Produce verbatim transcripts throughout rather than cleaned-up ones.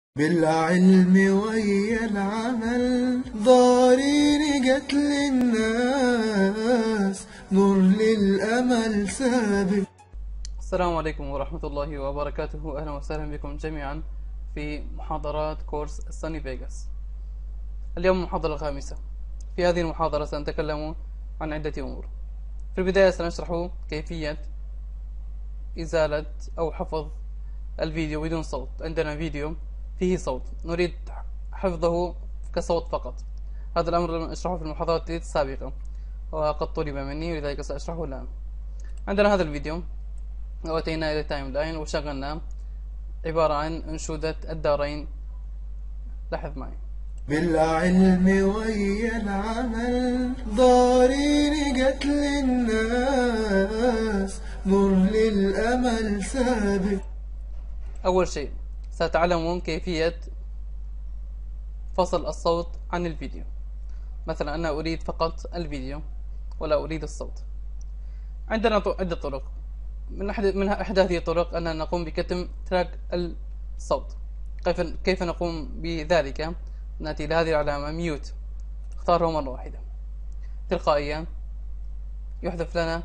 بالعلم ويا العمل ضارين قتل الناس نور للأمل سابق. السلام عليكم ورحمة الله وبركاته. أهلا وسهلا بكم جميعا في محاضرات كورس سوني فيغاس. اليوم المحاضرة الخامسة. في هذه المحاضرة سنتكلم عن عدة أمور. في البداية سنشرح كيفية إزالة أو حفظ الفيديو بدون صوت. عندنا فيديو فيه صوت نريد حفظه كصوت فقط. هذا الأمر لم أشرحه في المحاضرات السابقة وقد طلب مني ولذلك سأشرحه الآن. عندنا هذا الفيديو وأتينا إلى التايم لاين وشغلنا عبارة عن أنشودة الدارين. لاحظ معي. بالعلم ويا العمل ضارين قتل الناس نور للأمل سابق. أول شيء سأتعلمون كيفية فصل الصوت عن الفيديو. مثلا أنا أريد فقط الفيديو ولا أريد الصوت. عندنا عدة طرق. من أحد من أحد هذه الطرق أن نقوم بكتم تراك الصوت. كيف كيف نقوم بذلك؟ نأتي إلى هذه العلامة ميوت، اختاره مرة واحدة تلقائيا يحذف لنا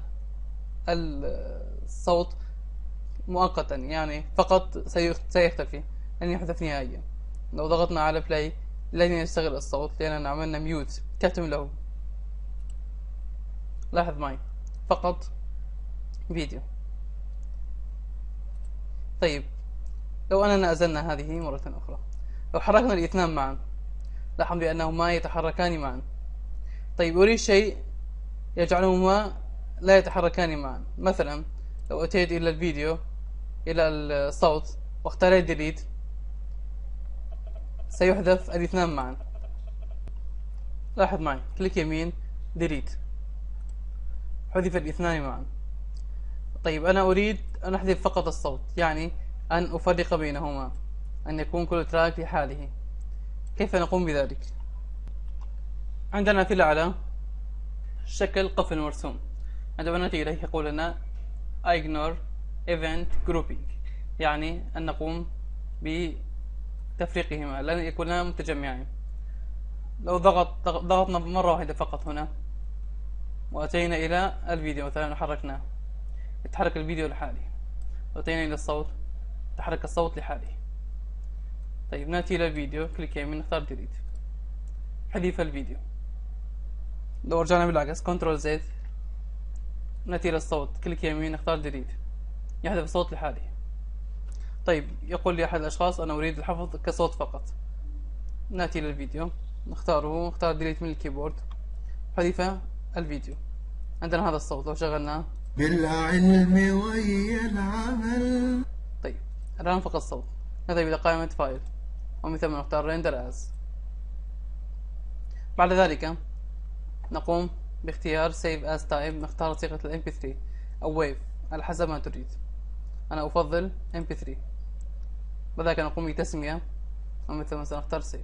الصوت مؤقتا، يعني فقط سيختفي لن يحذف نهائيا. لو ضغطنا على بلاي لن يشتغل الصوت لأننا عملنا ميوت كتم له. لاحظ معي فقط فيديو. طيب لو أننا أزلنا هذه مرة أخرى، لو حركنا الاثنان معا لاحظ بأنهما يتحركان معا. طيب أريد شيء يجعلهما لا يتحركان معا. مثلا لو أتيت إلى الفيديو إلى الصوت واختاريت ديليت سيحذف الاثنان معا. لاحظ معي كليك يمين ديليت حذف الاثنان معا. طيب أنا أريد أن أحذف فقط الصوت، يعني أن أفرق بينهما، أن يكون كل تراك لحاله. كيف نقوم بذلك؟ عندنا في الأعلى شكل قفل مرسوم. عندما نأتي إليه يقول لنا ignore event grouping، يعني أن نقوم بتفريقهما لن يكونا متجمعين. لو ضغط ضغطنا مرة واحدة فقط هنا وأتينا إلى الفيديو مثلا حركناه يتحرك الفيديو لحاله، وأتينا إلى الصوت تحرك الصوت لحاله. طيب نأتي إلى الفيديو كليك يمين نختار ديليت حذف الفيديو. لو رجعنا بالعكس كنترول زد نأتي إلى الصوت كليك يمين نختار ديليت يحذف الصوت لحاله. طيب يقول لي أحد الأشخاص أنا أريد الحفظ كصوت فقط. نأتي إلى الفيديو نختاره نختار ديليت من الكيبورد حذف الفيديو. عندنا هذا الصوت لو شغلناه بالعلم ويا العمل. طيب الآن فقط صوت. نذهب إلى قائمة فايل ومن ثم نختار ريندر از. بعد ذلك نقوم باختيار save as type، نختار صيغة ال إم بي ثري أو wave على حسب ما تريد. أنا أفضل إم بي ثري. بعد ذلك نقوم بتسمية ومن ثم سنختار save.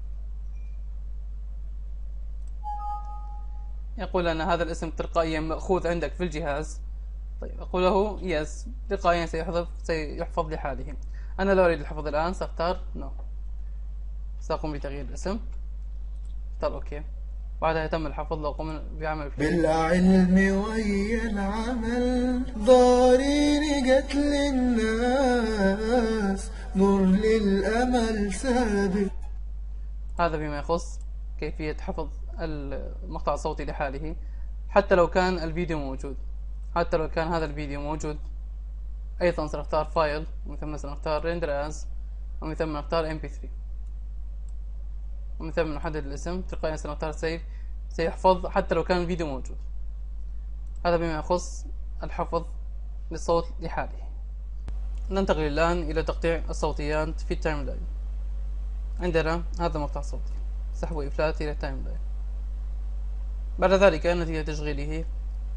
يقول أن هذا الاسم تلقائيا مأخوذ عندك في الجهاز. طيب أقول له يس، تلقائيا سيحذف سيحفظ لحاله. أنا لا أريد الحفظ الآن سأختار نو. سأقوم بتغيير الاسم اختار أوكي. بعدها يتم الحفظ لو قمنا بعمل فيه. بالعلم ويا العمل ضارين قتل الناس نور للأمل سابق. هذا بما يخص كيفية حفظ المقطع الصوتي لحاله حتى لو كان الفيديو موجود. حتى لو كان هذا الفيديو موجود أيضا سنختار فايل ومن ثم سنختار render as ومن ثم نختار إم بي ثري ومن ثم نحدد الاسم. تلقائيا سنختار save سيحفظ حتى لو كان الفيديو موجود. هذا بما يخص الحفظ للصوت لحاله. ننتقل الآن إلى تقطيع الصوتيات في التايم لاين. عندنا هذا مقطع صوتي سحب وإفلات إلى التايم لاين. بعد ذلك نتيجة تشغيله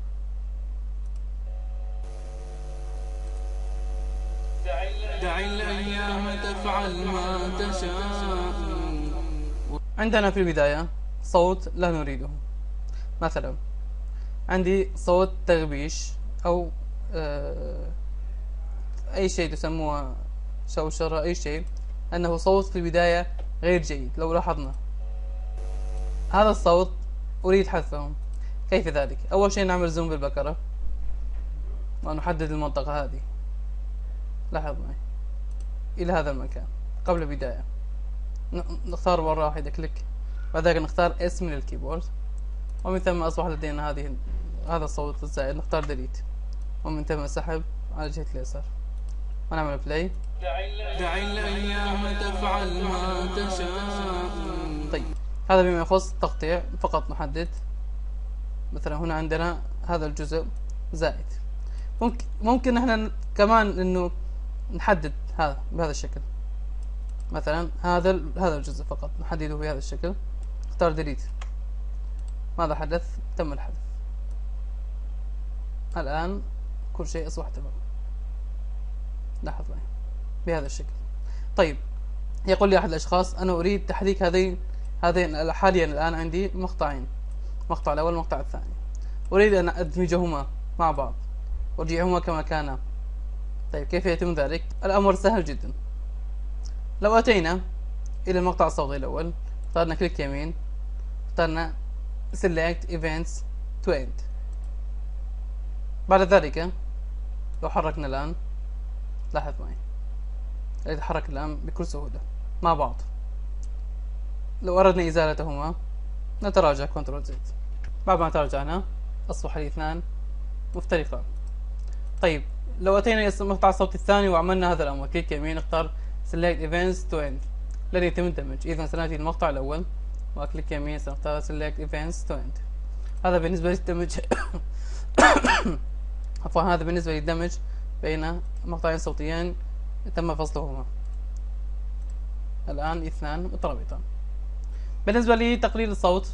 دع الأيام تفعل ما تشاء. عندنا في البداية صوت لا نريده. مثلا عندي صوت تغبيش أو أي شيء تسموه شوشرة، أي شيء أنه صوت في البداية غير جيد. لو لاحظنا هذا الصوت أريد حذفه. كيف ذلك؟ أول شيء نعمل زوم بالبكرة ونحدد المنطقة هذه، لاحظ معي إلى هذا المكان قبل البداية. نختار مرة واحدة كليك، بعد ذلك نختار اسم من الكيبورد، ومن ثم أصبح لدينا هذه هذا الصوت الزائد. نختار ديليت، ومن ثم سحب على جهة اليسار ونعمل بلاي. دع الأيام تفعل ما تشاء. طيب هذا بما يخص تقطيع، فقط نحدد مثلا هنا عندنا هذا الجزء زائد. ممكن ممكن احنا كمان انه نحدد هذا بهذا الشكل، مثلا هذا هذا الجزء فقط نحدده بهذا الشكل. اختار ديليت. ماذا حدث؟ تم الحذف. الآن كل شيء أصبح تمام. لاحظ معي بهذا الشكل. طيب يقول لي أحد الأشخاص أنا أريد تحريك هذين هذين حاليا الآن عندي مقطعين، مقطع الأول والمقطع الثاني، أريد أن أدمجهما مع بعض وأرجعهما كما كانا. طيب كيف يتم ذلك؟ الأمر سهل جدا. لو أتينا إلى المقطع الصوتي الأول، اخترنا كليك يمين، اخترنا select events to end. بعد ذلك لو حركنا الآن، لاحظ معي يتحرك الآن بكل سهولة مع بعض. لو أردنا إزالتهما نتراجع كنترول زد. بعد ما تراجعنا أصبح الاثنان مفترقان. طيب لو أتينا إلى المقطع الصوتي الثاني وعملنا هذا الأمر، كليك يمين اختار select events to end، لن يتم الدمج. إذا سنأتي للمقطع الأول وكليك يمين سنختار select events to end. هذا بالنسبة للدمج عفوا هذا بالنسبة للدمج بين مقطعين صوتيين تم فصلهما، الآن اثنان مترابطان. بالنسبة لتقليل الصوت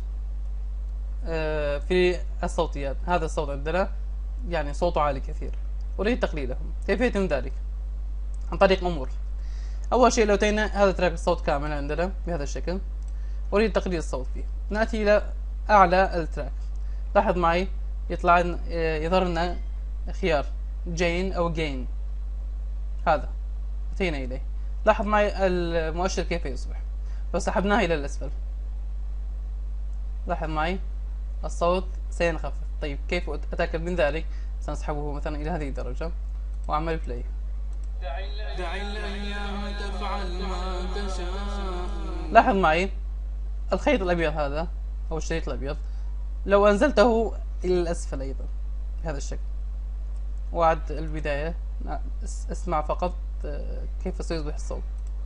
في الصوتيات، هذا الصوت عندنا يعني صوته عالي كثير، أريد تقليله. كيف يتم ذلك؟ عن طريق أمور. أول شيء لو أتينا هذا تراك الصوت كامل عندنا بهذا الشكل، أريد تقليل الصوت فيه، نأتي إلى أعلى التراك. لاحظ معي يطلع يظهر لنا خيار جين أو جين، هذا أتينا إليه. لاحظ معي المؤشر كيف يصبح لو سحبناه إلى الأسفل، لاحظ معي الصوت سينخفض. طيب كيف أتأكد من ذلك؟ سنسحبه مثلا إلى هذه الدرجة وأعمل بلاي. دع الأيام تفعل ما تشاء. لاحظ معي الخيط الأبيض هذا أو الشريط الأبيض لو أنزلته إلى الأسفل أيضا بهذا الشكل، وعد البداية اسمع فقط كيف سيصبح الصوت.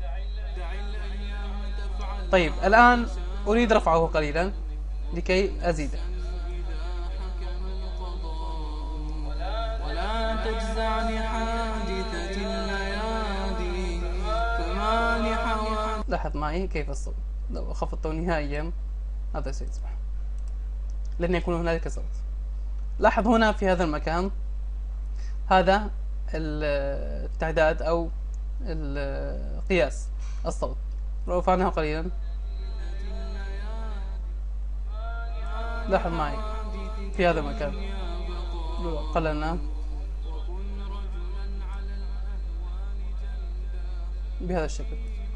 طيب الآن أريد رفعه قليلا لكي أزيده. ولا تجزع لحادثة الليالي فما لحوادث. لاحظ معي كيف الصوت لو خفضته نهائيا هذا سيصبح، لن يكون هنالك صوت. لاحظ هنا في هذا المكان هذا التعداد أو القياس الصوت، لو رفعناه قليلا لاحظ معي في هذا المكان لو قللناه بهذا الشكل.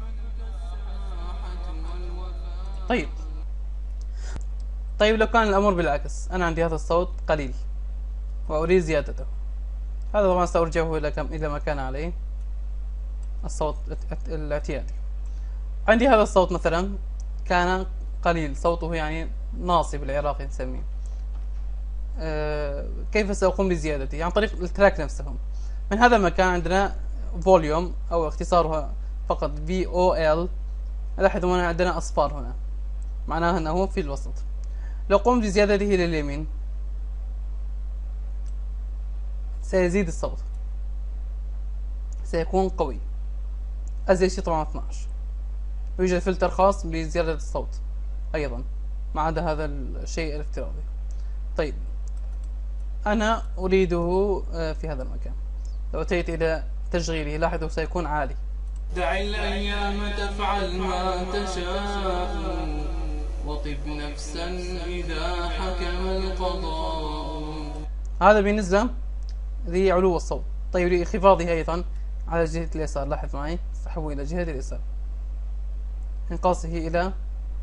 طيب طيب لو كان الأمر بالعكس، أنا عندي هذا الصوت قليل وأريد زيادته، هذا طبعا سأرجعه إلى كم إلى ما كان عليه الصوت الاعتيادي. عندي هذا الصوت مثلا كان قليل، صوته يعني ناصي بالعراقي نسميه. أه كيف سأقوم بزيادته؟ عن طريق التراك نفسهم. من هذا المكان عندنا فوليوم أو اختصارها فقط في أو إل. لاحظوا هنا عندنا أصفار، هنا معناها أنه في الوسط. لو قمت بزيادته إلى اليمين سيزيد الصوت، سيكون قوي. أزيد شيء طبعا اثناشر. يوجد فلتر خاص بزيادة الصوت أيضا ما عدا هذا الشيء الافتراضي. طيب أنا أريده في هذا المكان، لو أتيت إلى تشغيله لاحظوا سيكون عالي. دع الأيام تفعل ما تشاء وطب نفسا إذا حكم القضاء. هذا بالنسبة لعلو الصوت. طيب لانخفاضه أيضا على جهة اليسار، لاحظ معي سحبه إلى جهة اليسار إنقاصه إلى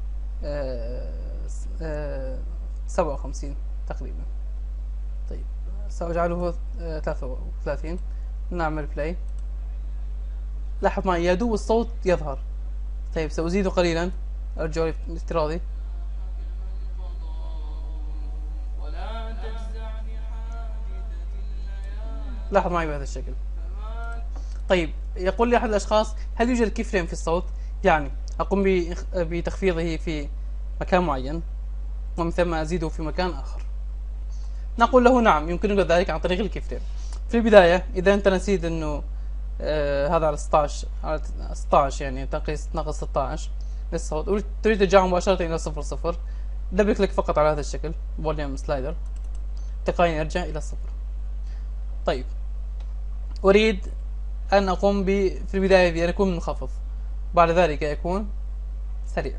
سبعة وخمسين تقريبا. طيب سأجعله ثلاثة وثلاثين. نعمل بلاي. لاحظ معي يدوب الصوت يظهر. طيب سأزيده قليلا. أرجع الافتراضي. لاحظ معي بهذا الشكل. طيب يقول لي أحد الأشخاص هل يوجد كي فريم في الصوت؟ يعني أقوم بتخفيضه في مكان معين ومن ثم أزيده في مكان آخر. نقول له نعم يمكنك ذلك عن طريق الكي فريم. في البداية إذا أنت نسيت أنه آه هذا على ستة عشر على ستة عشر يعني تقيس ناقص ستة عشر للصوت، تريد ترجعه مباشرة إلى صفر صفر، دبل كليك فقط على هذا الشكل فوليوم سلايدر تلقائيا يرجع إلى الصفر. طيب أريد أن أقوم ب في البداية بأن يكون منخفض، بعد ذلك يكون سريع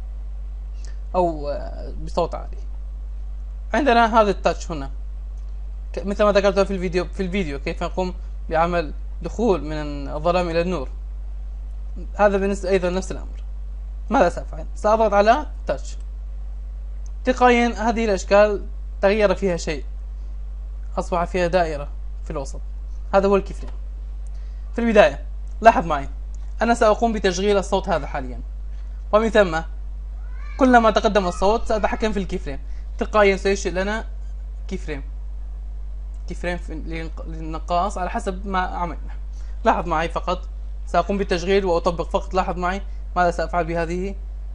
أو بصوت عالي. عندنا هذا التاتش هنا مثل ما ذكرت في الفيديو في الفيديو كيف نقوم بعمل دخول من الظلام إلى النور. هذا بالنسبة أيضا نفس الأمر. ماذا سأفعل؟ سأضغط على تاتش، تلقائيا هذه الأشكال تغير فيها شيء، أصبح فيها دائرة في الوسط. هذا هو الكي فريم. في البداية لاحظ معي أنا سأقوم بتشغيل الصوت هذا حاليا، ومن ثم كلما تقدم الصوت سأتحكم في الكي فريم، تلقائيا سينشئ لنا كي فريم كي فريم للنقاص على حسب ما عملنا. لاحظ معي فقط سأقوم بالتشغيل وأطبق فقط. لاحظ معي ماذا سأفعل بهذه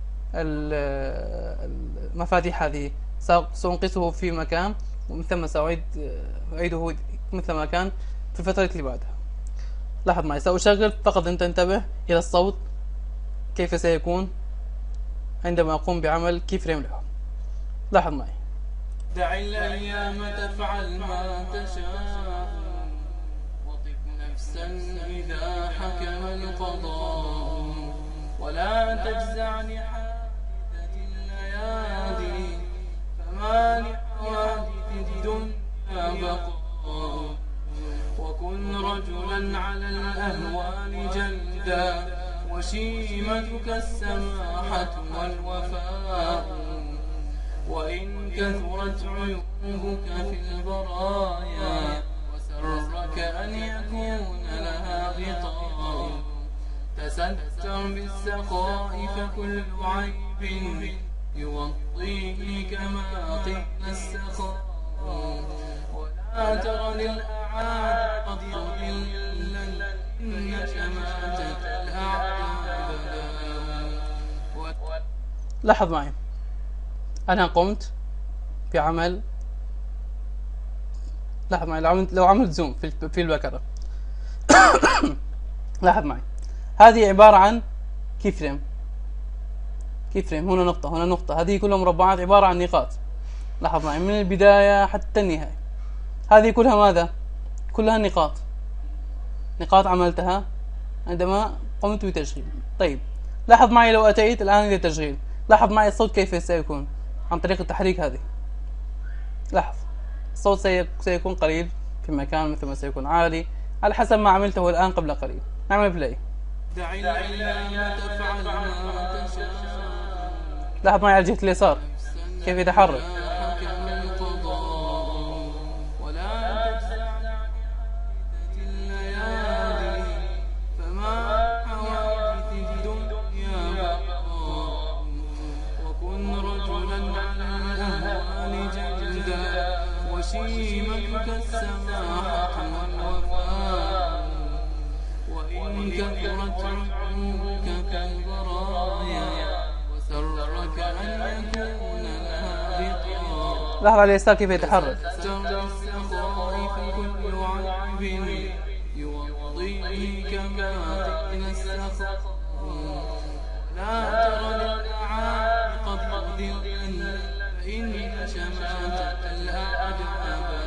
المفاتيح. هذه سأنقصه في مكان ومن ثم سأعيد أعيده مثل ما كان في الفترة اللي بعدها. لاحظ معي سأشغل فقط، أنت انتبه إلى الصوت كيف سيكون عندما أقوم بعمل كي فريم له. لاحظ معي. دع الأيام تفعل ما تشاء وطب نفسا إذا حكم القضاء ولا تجزع لحادثة الليالي فما لحوادث الدنيا بقاء وكن رجلا على الأهوال جلدا وشيمتك السماحة والوفاء وإن كثرت عيوبك في البرايا وسرك أن يكون لها غطاء تستر بالسخاء فكل عيب يوطيه كما قيل السخاء ولا تر للأعادي قد إلا إن شماتة الأعداء. لاحظ معي أنا قمت بعمل. لاحظ معي لو عملت لو عملت زوم في في البكرة لاحظ معي هذه عبارة عن كي فريم. كي فريم هنا نقطة هنا نقطة، هذه كلها مربعات عبارة عن نقاط. لاحظ معي من البداية حتى النهاية هذه كلها ماذا؟ كلها نقاط نقاط عملتها عندما قمت بتشغيل. طيب لاحظ معي لو أتيت الآن إلى التشغيل، لاحظ معي الصوت كيف سيكون عن طريق التحريك هذه. لاحظ الصوت سيكون قليل في مكان مثل ما سيكون عالي على حسب ما عملته الآن قبل قليل. نعمل بلاي. دع الأيام تفعل ما تشاء. لاحظ معي على جهة اليسار كيف يتحرك. وشيمتك السماحة والوفاء وإن كثرت عيوبك كالبرايا وسرك أن يكون لها غطاء. لاحظ على اليسار كيف يتحرك. كل عيب يوضيه كما قيل السخاء لا تر للأعادي قد أذل فإن شماتة الأعداء.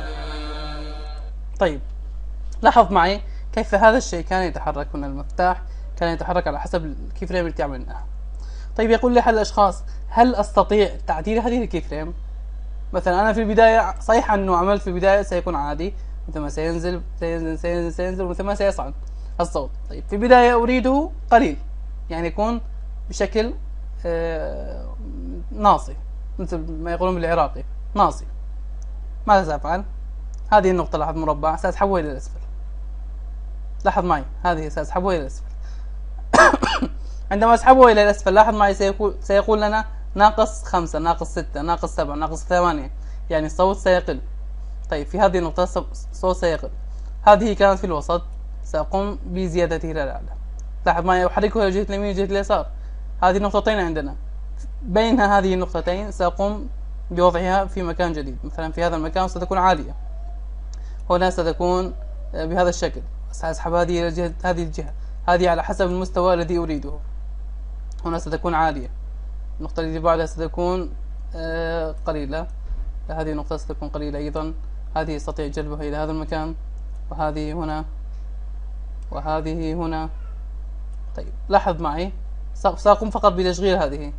طيب لاحظ معي كيف هذا الشيء كان يتحرك هنا. المفتاح كان يتحرك على حسب الكي فريم اللي عملناها. طيب يقول لي أحد الأشخاص هل أستطيع تعديل هذه الكي فريم؟ مثلا أنا في البداية صحيح أنه عملت في البداية سيكون عادي مثل ما سينزل سينزل سينزل سينزل ومثل ما سيصعد الصوت. طيب في البداية أريده قليل يعني يكون بشكل آه ناصي، مثل ما يقولون بالعراقي ناصي. ماذا سأفعل؟ هذه النقطة، لاحظ مربع، سأسحبه إلى الأسفل. لاحظ معي، هذه سأسحبه إلى الأسفل. عندما أسحبه إلى الأسفل لاحظ معي سيقول, سيقول لنا ناقص خمسة، ناقص ستة، ناقص سبعة، ناقص ثمانية، يعني الصوت سيقل. طيب في هذه النقطة الصوت سيقل. هذه كانت في الوسط، سأقوم بزيادته إلى الأعلى. لاحظ معي أحركه إلى جهة اليمين وجهة اليسار. هذه نقطتين عندنا، بين هذه النقطتين سأقوم بوضعها في مكان جديد. مثلا في هذا المكان ستكون عالية، هنا ستكون بهذا الشكل. سأسحب هذه إلى جهة هذه الجهة، هذه على حسب المستوى الذي أريده. هنا ستكون عالية، النقطة التي بعدها ستكون قليلة، هذه النقطة ستكون قليلة أيضا. هذه استطيع جلبها إلى هذا المكان، وهذه هنا، وهذه هنا. طيب لاحظ معي، سأقوم فقط بتشغيل هذه.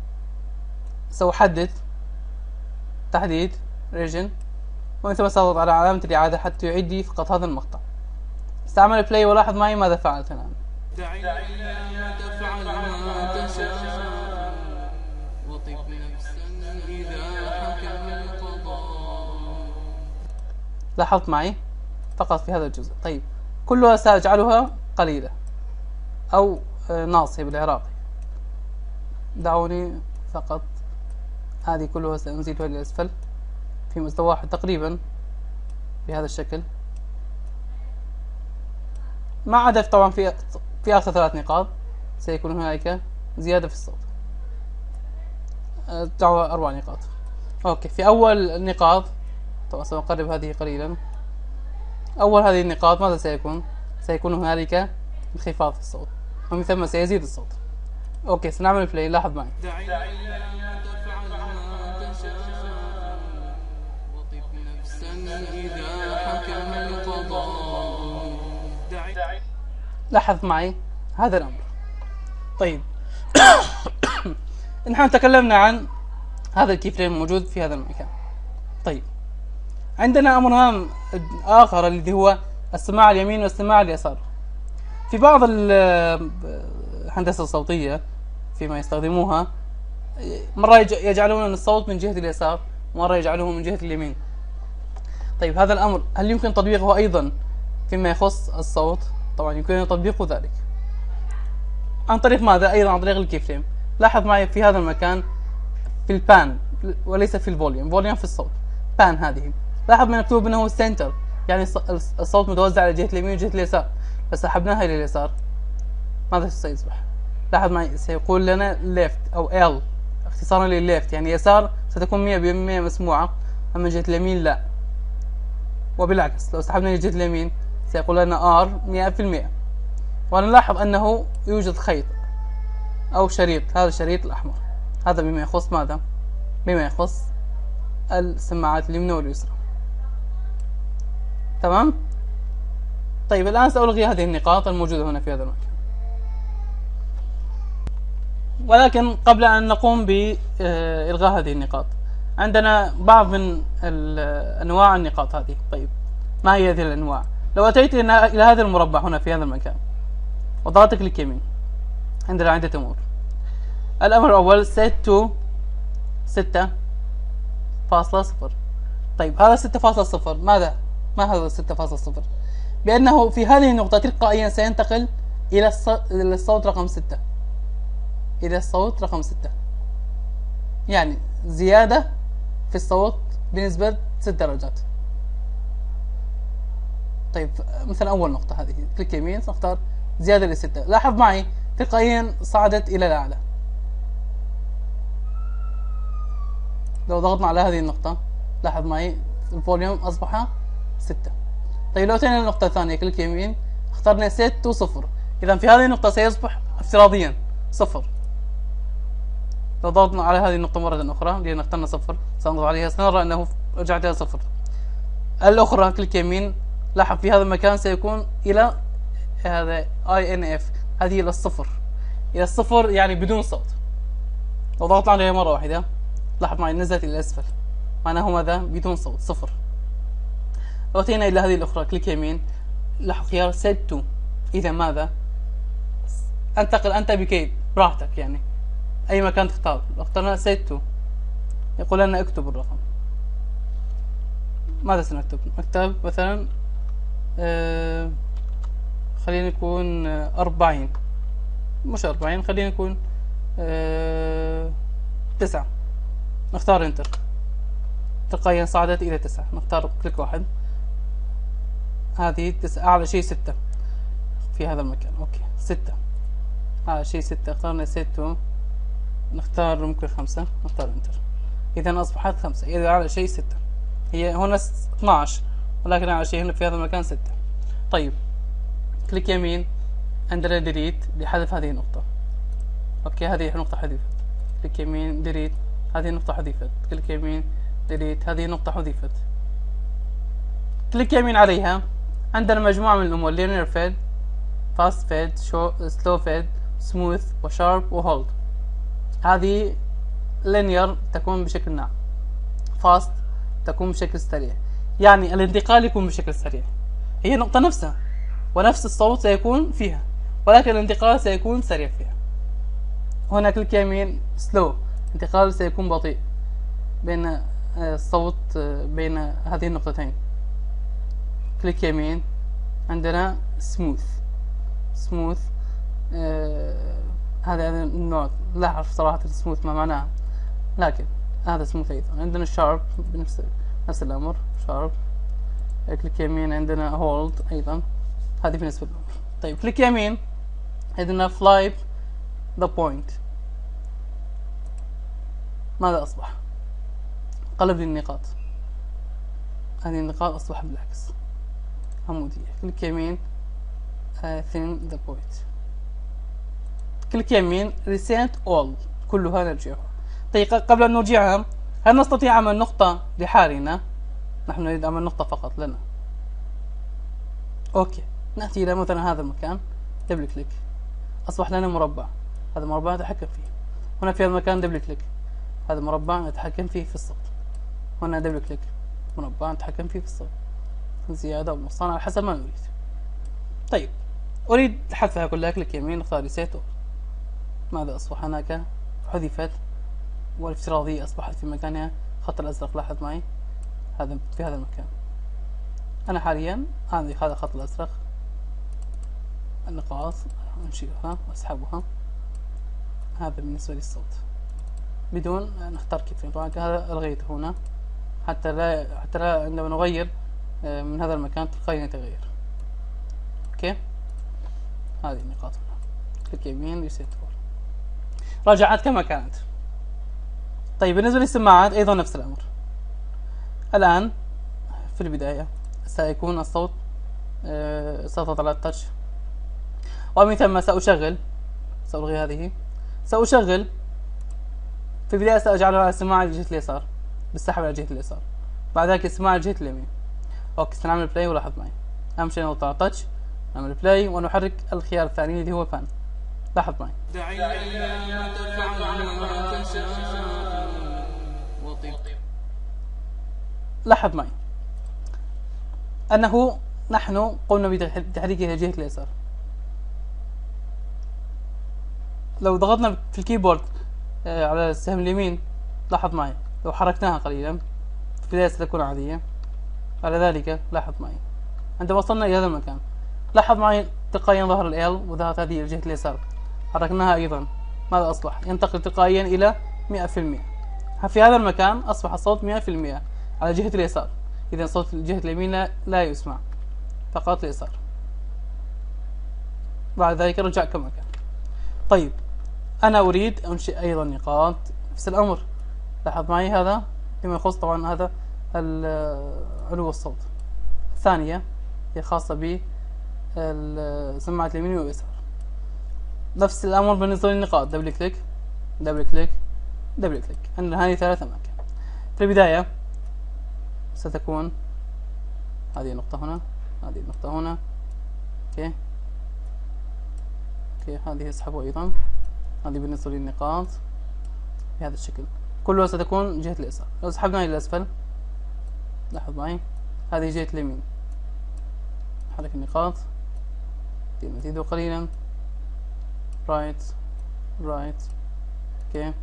سأحدد تحديد ريجن، ومن ثم سأضغط على علامة الإعادة حتى يعيد لي فقط هذا المقطع. استعمل بلاي ولاحظ معي ماذا فعلت الآن. دع الله تفعل ما تشاء وطب نفسا إذا حكم القضاء. لاحظت معي فقط في هذا الجزء. طيب كلها سأجعلها قليلة أو ناصية بالعراقي. دعوني فقط، هذه كلها سأنزلها إلى الأسفل في مستوى واحد تقريبا بهذا الشكل، ما عدا طبعا في في آخر ثلاث نقاط سيكون هناك زيادة في الصوت. دعوة أربع نقاط. أوكي، في أول النقاط طبعا سأقرب هذه قليلا. أول هذه النقاط ماذا سيكون؟ سيكون هنالك انخفاض في الصوت، ومن ثم سيزيد الصوت. أوكي، سنعمل بلاي. لاحظ معي. دع الله تفعل ما تشاء وطب نفسا إذا حكم القضاء. لاحظ معي هذا الأمر. طيب نحن تكلمنا عن هذا الكي فريم الموجود في هذا المكان. طيب عندنا أمر هام آخر الذي هو السماعة اليمين والسماعة اليسار. في بعض الهندسة الصوتية فيما يستخدموها مرة يجعلون الصوت من جهة اليسار، مرة يجعله من جهة اليمين. طيب هذا الأمر هل يمكن تطبيقه أيضا فيما يخص الصوت؟ طبعا يمكن تطبيق ذلك عن طريق ماذا؟ أيضا عن طريق الكي فريم. لاحظ معي في هذا المكان في البان وليس في الفوليوم، فوليوم في الصوت، بان هذه. لاحظ ما مكتوب انه سنتر، يعني الصوت متوزع على جهة اليمين وجهة اليسار. فسحبناها الى اليسار ماذا سيصبح؟ لاحظ معي سيقول لنا left او L اختصارا للليفت، يعني يسار ستكون مئة بالمئة مسموعة، اما جهة اليمين لا. وبالعكس لو سحبنا لجهة اليمين سيقول لنا R مئة بالمئة. ونلاحظ انه يوجد خيط او شريط، هذا الشريط الاحمر، هذا بما يخص ماذا؟ بما يخص السماعات اليمنى واليسرى. تمام؟ طيب الآن سألغي هذه النقاط الموجودة هنا في هذا المكان. ولكن قبل أن نقوم بإلغاء هذه النقاط عندنا بعض من أنواع النقاط هذه. طيب ما هي هذه الأنواع؟ لو أتيت إلى هذا المربع هنا في هذا المكان وضغطت كليك يمين، عندنا عدة أمور. الأمر الأول set to ستة فاصلة صفر. طيب هذا ستة فاصلة صفر ماذا؟ ما هذا ستة فاصلة صفر؟ بأنه في هذه النقطة تلقائيا سينتقل إلى الصوت رقم ستة، إلى الصوت رقم ستة، يعني زيادة في الصوت بنسبة ست درجات. طيب مثلا أول نقطة هذه كليك يمين سنختار زيادة لستة. لاحظ معي تلقائيا صعدت إلى الأعلى. لو ضغطنا على هذه النقطة لاحظ معي الفوليوم أصبح ستة. طيب لو أتينا للنقطة الثانية كليك يمين اخترنا ست وصفر، إذا في هذه النقطة سيصبح افتراضيا صفر. لو ضغطنا على هذه النقطة مرة أخرى لأن اخترنا صفر سنضغط عليها سنرى أنه رجعت إلى صفر. الأخرى كليك يمين لاحظ في هذا المكان سيكون إلى هذا آي إن إف، هذه إلى الصفر، إلى الصفر يعني بدون صوت. لو ضغطنا عليها مرة واحدة لاحظ معي نزلت إلى الأسفل، معناه ماذا؟ بدون صوت، صفر. لو أتينا إلى هذه الأخرى كليك يمين لاحظ خيار set to، إذا ماذا؟ انتقل أنت بكيد براحتك يعني، أي مكان تختار. لو اخترنا set to يقول لنا اكتب الرقم. ماذا سنكتب؟ نكتب مثلا آه خلينا نكون أربعين، مش أربعين، خلينا نكون آه تسعة. نختار انتر، تلقائيا صعدت إلى تسعة. نختار كليك واحد، هذه تسعة، أعلى شيء ستة في هذا المكان. أوكي ستة، أعلى شيء ستة. اخترنا سيتو، نختار ممكن خمسة، نختار انتر. إذا أصبحت خمسة. إذا أعلى شيء ستة، هي هنا اثناعش ولكن أعلى شيء هنا في هذا المكان ستة. طيب كليك يمين، عندنا ديليت لحذف هذه النقطة. أوكي هذه نقطة حذفت. كليك يمين ديليت، هذه النقطة حذفت. كليك يمين ديليت، هذه النقطة حذفت. كليك يمين عليها، عندنا مجموعة من الأمور: linear fade، fast fade، slow fade، smooth وsharp وhold. هذه linear تكون بشكل ناعم، fast تكون بشكل سريع، يعني الانتقال يكون بشكل سريع. هي النقطة نفسها ونفس الصوت سيكون فيها، ولكن الانتقال سيكون سريع فيها. هنا كليك يمين slow، الانتقال سيكون بطيء بين الصوت بين هذه النقطتين. كليك يمين، عندنا smooth. smooth آه هذا النوع لا أعرف صراحة smooth ما معناه، لكن هذا smooth أيضا. عندنا sharp بنفس نفس الأمر sharp. كليك يمين عندنا hold أيضا، هذه بالنسبة له. طيب كليك يمين عندنا fly the point. ماذا أصبح؟ قلب لي النقاط، هذه النقاط أصبح بالعكس عمودية. كليك يمين thin the point. كليك يمين reset all، كلها نرجعها. طيب قبل أن نرجعها، هل نستطيع عمل نقطة لحالنا؟ نحن نريد عمل نقطة فقط لنا. أوكي نأتي إلى مثلا هذا المكان، دبل كليك، أصبح لنا مربع. هذا مربع نتحكم فيه. هنا في هذا المكان دبل كليك، هذا مربع نتحكم فيه في الصوت. هنا دبل كليك، مربع نتحكم فيه في الصوت، زيادة أو نقصان على حسب ما نريد. طيب أريد حذفها كلها، كليك يمين اختار ريسيت. ماذا أصبح هناك؟ حذفت، والافتراضية أصبحت في مكانها. خط الأزرق لاحظ معي، هذا في هذا المكان. أنا حاليا هذه هذا الخط الأزرق، النقاط أنشئها وأسحبها. هذا بالنسبة للصوت بدون نختار كيف. طبعا هذا ألغيته هنا حتى لا حتى لا عندما نغير من هذا المكان تلقائيا يتغير. اوكي هذه النقاط هنا، كليك يمين ريسيت اول، رجعت كما كانت. طيب بالنسبة للسماعات أيضا نفس الأمر. الآن في البداية سيكون الصوت سأضغط على التاتش، ومن ثم سأشغل، سألغي هذه، سأشغل في البداية سأجعلها على السماعة لجهة اليسار، بالسحب على جهة اليسار، بعد ذلك السماعة لجهة اليمين. اوكي سنعمل بلاي ولاحظ معي، أهم شيء نضغط على تاتش، نعمل بلاي ونحرك الخيار الثاني اللي هو فان. لاحظ معي. دع الأيام تفعل ما تشاء وطيب. لاحظ معي أنه نحن قمنا بتحريكه إلى جهة اليسار. لو ضغطنا في الكيبورد على السهم اليمين، لاحظ معي لو حركناها قليلا في البداية ستكون عادية. على ذلك لاحظ معي عندما وصلنا إلى هذا المكان، لاحظ معي تلقائيا ظهر ال وظهرت هذه إلى جهة اليسار. حركناها أيضا، ماذا أصبح؟ ينتقل تلقائيا إلى مئة في المئة. في هذا المكان أصبح الصوت مئة في المئة على جهة اليسار، إذا صوت جهة اليمين لا, لا يسمع، فقط اليسار. بعد ذلك رجع كما كان. طيب أنا أريد أنشئ أيضا نقاط نفس الأمر. لاحظ معي هذا فيما يخص طبعا هذا علو الصوت. الثانية هي خاصة ب سماعة اليمين واليسار. نفس الأمر بالنسبة للنقاط، دبل كليك دبل كليك دبل كليك. عندنا هذه ثلاث أماكن. في البداية ستكون هذه النقطة هنا، هذه النقطة هنا. اوكي اوكي هذه اسحبوا أيضا. هذه بالنسبة للنقاط بهذا الشكل، كلها ستكون جهة اليسار. لو سحبنا إلى الأسفل، لاحظ معي هذه جهة اليمين. حرك النقاط، نزيده قليلا، رايت رايت. اوكي.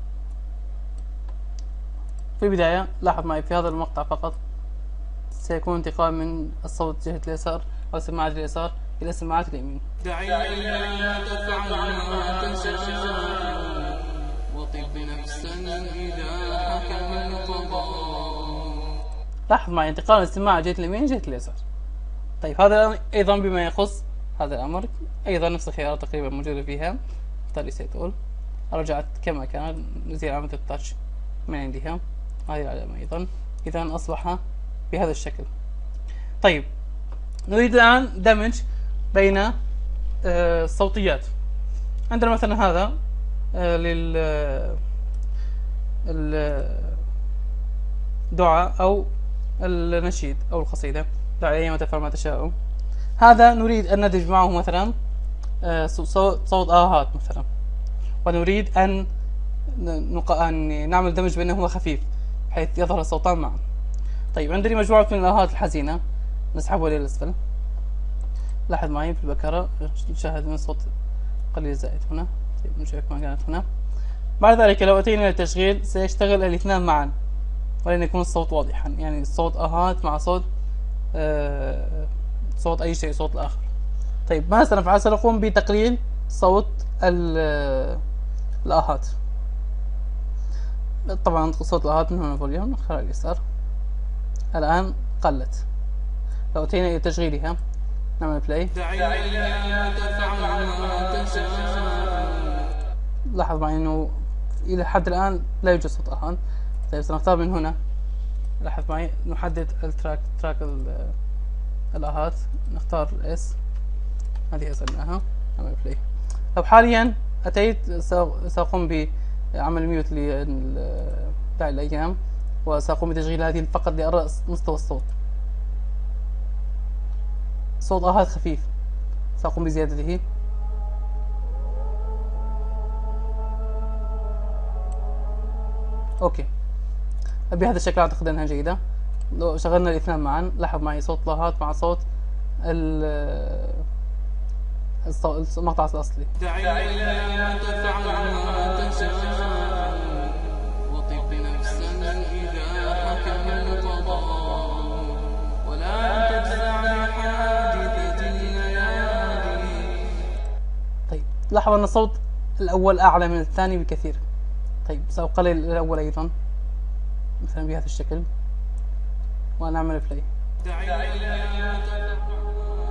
في البداية لاحظ معي في هذا المقطع فقط سيكون انتقال من الصوت جهة اليسار أو سماعات اليسار إلى سماعات اليمين. دعي لا تفعل ما تشاء وطب نفسا إذا حكم القضاء. لاحظ معي انتقال من السماعة جهة اليمين جهة اليسار. طيب هذا أيضا بما يخص هذا الأمر أيضا نفس الخيارات تقريبا موجودة فيها. اختار ريسيت أول، رجعت كما كان، نزيل علامة التاتش من عندها هذه العلامة أيضا. إذا أصبح بهذا الشكل. طيب نريد الآن دمج بين آه الصوتيات. عندنا مثلا هذا آه لل الدعاء أو النشيد أو القصيدة، دعي أيما تفعل ما تشاء. هذا نريد أن ندمج معه مثلا آه صوت آهات مثلا، ونريد أن أن نعمل دمج بينهما خفيف بحيث يظهر الصوتان معا. طيب عندي مجموعة من الآهات الحزينة، نسحبها إلى الأسفل. لاحظ معي في البكرة نشاهد من صوت قليل زائد هنا. طيب نشوف ما كانت هنا. بعد ذلك لو أتينا للتشغيل سيشتغل الاثنان معا ولن يكون الصوت واضحا، يعني صوت آهات مع صوت آه صوت أي شيء، صوت الآخر. طيب ماذا سنفعل؟ سنقوم بتقليل صوت الآهات. طبعا صوت الآهات من هنا فوليوم نختار اليسار. الآن قلت. لو أتينا إلى تشغيلها نعمل بلاي. لاحظ معي أنه إلى حد الآن لا يوجد صوت آهات. طيب سنختار من هنا، لاحظ معي نحدد التراك تراك الآهات، نختار اس هذه أزلناها، نعمل بلاي. طب حاليا أتيت سأقوم بعمل ميوت لداعي الأيام وسأقوم بتشغيل هذه فقط لأرى مستوى الصوت. صوت آهات خفيف سأقوم بزيادته. أوكي، بهذا الشكل أعتقد أنها جيدة. لو شغلنا الاثنان معا لاحظ معي صوت الآهات مع صوت المقطع الأصلي. دعي لا تفعل ما تشاء وطب نفسا إذا حكم القضاء ولا تجزع لحادثة الليالي. طيب لاحظ أن الصوت الأول أعلى من الثاني بكثير. طيب سأقلل الأول أيضا مثلا بهذا الشكل ونعمل بلاي. دعي لا تفعل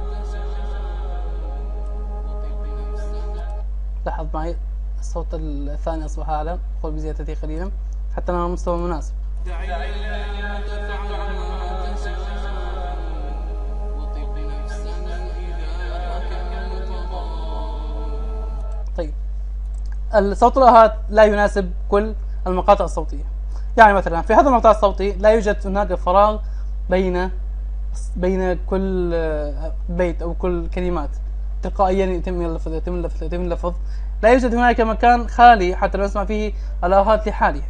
لاحظ معي الصوت الثاني أصبح أعلى، أقول بزيادته قليلا حتى نرى مستوى مناسب. دعي لا تفعل ما تشاء وطب نفسا إذا حكم القضاء. طيب الصوت الآهات لا يناسب كل المقاطع الصوتية. يعني مثلا في هذا المقطع الصوتي لا يوجد هناك فراغ بين بين كل بيت أو كل كلمات، تلقائيا يتم اللفظ يتم اللفظ يتم اللفظ، لا يوجد هناك مكان خالي حتى نسمع فيه الآهات لحالها.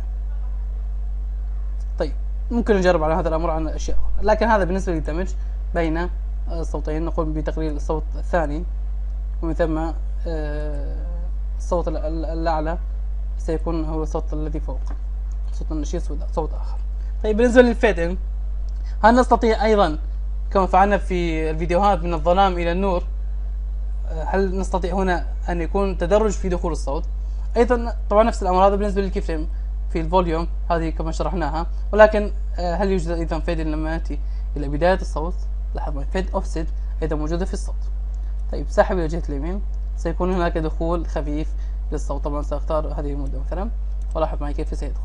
طيب ممكن نجرب على هذا الأمر عن أشياء، لكن هذا بالنسبة للدمج بين الصوتين نقوم بتقليل الصوت الثاني ومن ثم الصوت الأعلى سيكون هو الصوت الذي فوق، صوت النشيد صوت آخر. طيب بالنسبة للفيدنج، هل نستطيع أيضا كما فعلنا في الفيديوهات من الظلام إلى النور، هل نستطيع هنا أن يكون تدرج في دخول الصوت؟ أيضا طبعا نفس الأمر هذا بالنسبة للكي فريم في الفوليوم هذه كما شرحناها، ولكن هل يوجد أيضا فيد لما يأتي إلى بداية الصوت؟ لاحظوا فيد أوفست أيضا موجودة في الصوت. طيب ساحب إلى جهة اليمين سيكون هناك دخول خفيف للصوت. طبعا سأختار هذه المدة مثلا ولاحظ معي كيف سيدخل.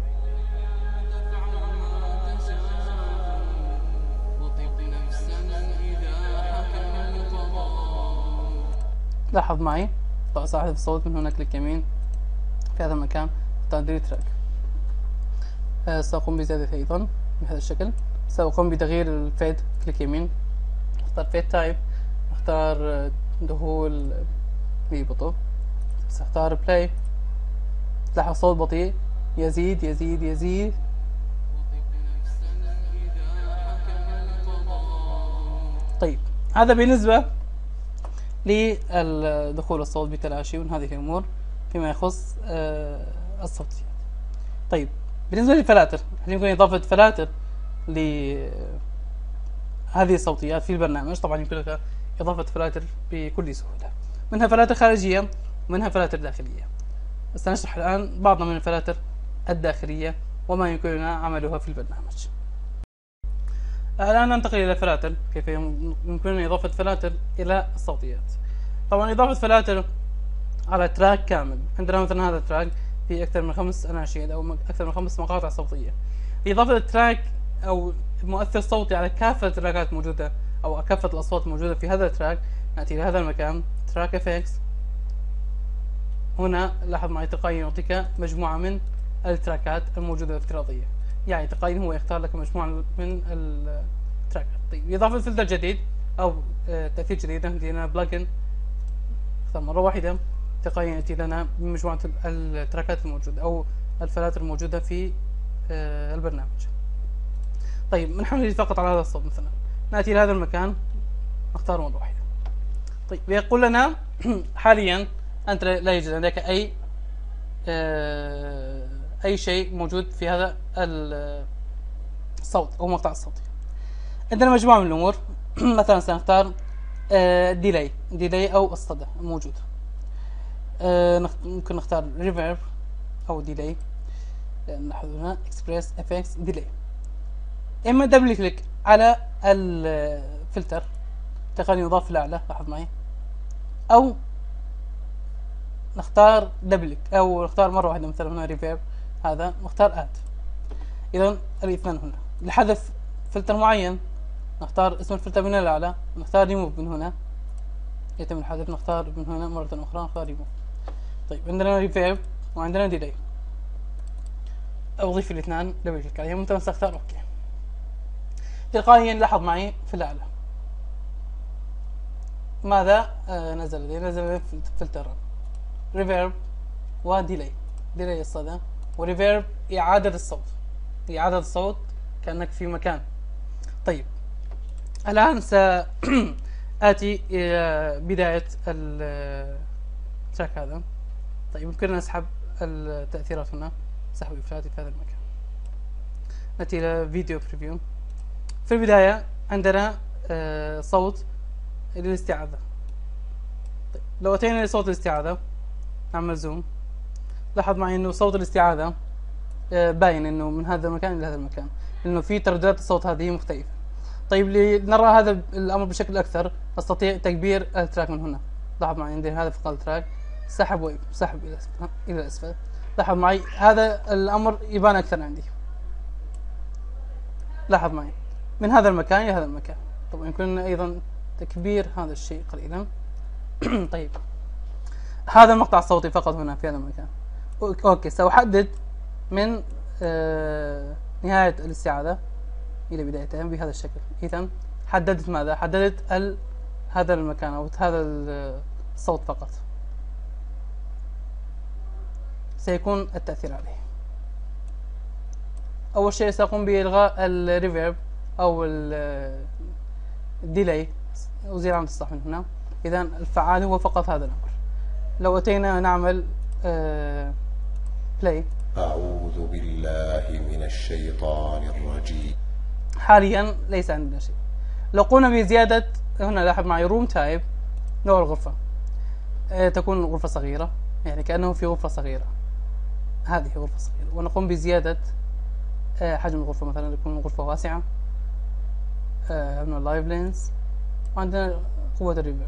لاحظ معي سأحذف الصوت من هنا كليك يمين في هذا المكان اختار تراك. آه سأقوم بزيادته أيضا بهذا الشكل. سأقوم بتغيير الفيد كليك يمين اختار فيد تايب، اختار دخول ببطء، سأختار بلاي. لاحظ صوت بطيء يزيد يزيد يزيد. طيب هذا بالنسبة لدخول الصوت بتلاشي من هذه الأمور. فيما يخص آه الصوتيات. طيب بالنسبة للفلاتر، هل يمكن إضافة فلاتر لهذه الصوتيات في البرنامج؟ طبعا يمكن لك إضافة فلاتر بكل سهولة، منها فلاتر خارجية ومنها فلاتر داخلية. سنشرح الآن بعض من الفلاتر الداخلية وما يمكننا عملها في البرنامج. الآن ننتقل إلى فلاتر، كيف يمكننا إضافة فلاتر إلى الصوتيات. طبعا إضافة فلاتر على تراك كامل، عندنا مثلا هذا التراك في أكثر من خمس أناشيد أو أكثر من خمس مقاطع صوتية. إضافة التراك أو مؤثر صوتي على كافة التراكات الموجودة أو كافة الأصوات الموجودة في هذا التراك، نأتي إلى هذا المكان تراك إفكس. هنا لاحظ معي تلقائيا يعطيك مجموعة من التراكات الموجودة الافتراضية، يعني تلقائيا هو يختار لك مجموعة من التراكات. طيب إضافة فلتر جديد أو تأثير جديد، نأتي لنا بلجن، اختار مرة واحدة، تلقائيا يأتي لنا بمجموعة التراكات الموجودة أو الفلاتر الموجودة في البرنامج. طيب نحن فقط على هذا الصوت مثلا، نأتي إلى هذا المكان نختار مرة واحدة. طيب يقول لنا حاليا أنت لا يوجد لديك أي أي شيء موجود في هذا الصوت أو مقطع الصوتي. عندنا مجموعة من الأمور مثلا سنختار ديلاي ديلاي أو الصدى الموجود. ممكن نختار ريفيرب أو ديلاي، نلاحظ هنا اكسبريس افكس ديلاي. اما دبل كليك على الفلتر تقني يضاف الاعلى، لاحظ معي، او نختار دبل او نختار مره واحده مثلا هنا ريفيرب، هذا نختار اد. اذا الاثنين هنا لحذف فلتر معين نختار اسم الفلتر من الاعلى، نختار ريموف من هنا، يتم الحذف، نختار من هنا مره اخرى نختار ريموف. طيب عندنا ريفيرب وعندنا ديلاي، اضيف الاثنين دبل كليك عليهم وانت ساختار اوكي. تلقائيا لاحظ معي في الاعلى ماذا آه نزل لي؟ نزل فلتر ريفيرب وديلاي، ديلاي الصدى وريفيرب اعاده الصوت، اعاده الصوت كانك في مكان. طيب الان ساتي الى بدايه التراك هذا. طيب يمكننا نسحب التاثيرات هنا، سحب افرادي في هذا المكان. ناتي الى فيديو بريفيو. في البداية عندنا آه صوت الاستعاذة. طيب لو أتينا لصوت الاستعاذة نعمل زوم، لاحظ معي إنه صوت الاستعاذة آه باين إنه من هذا المكان إلى هذا المكان، إنه في ترددات الصوت هذه مختلفة. طيب لنرى هذا الأمر بشكل أكثر أستطيع تكبير التراك من هنا. لاحظ معي عندي هذا فقط التراك، سحب وسحب إلى أسفل إلى الأسفل. لاحظ معي هذا الأمر يبان أكثر عندي. لاحظ معي من هذا المكان إلى هذا المكان. طبعا يمكننا أيضا تكبير هذا الشيء قليلا. طيب هذا المقطع الصوتي فقط هنا في هذا المكان. أوكي سأحدد من آه نهاية الاستعاذة إلى بدايتها بهذا الشكل. إذا حددت ماذا؟ حددت ال هذا المكان أو هذا الصوت فقط سيكون التأثير عليه. أول شيء سأقوم بإلغاء الريفيرب أو الديلاي، أزيل عن الصح من هنا. إذا الفعال هو فقط هذا الأمر. لو أتينا نعمل بلاي، أعوذ بالله من الشيطان الرجيم. حاليا ليس عندنا شيء. لو قمنا بزيادة هنا، لاحظ معي روم تايب، نوع الغرفة تكون غرفة صغيرة، يعني كأنه في غرفة صغيرة، هذه غرفة صغيرة، ونقوم بزيادة حجم الغرفة، مثلا يكون غرفة واسعة. عندنا اللايف لينس وعندنا قوة الريفيرب.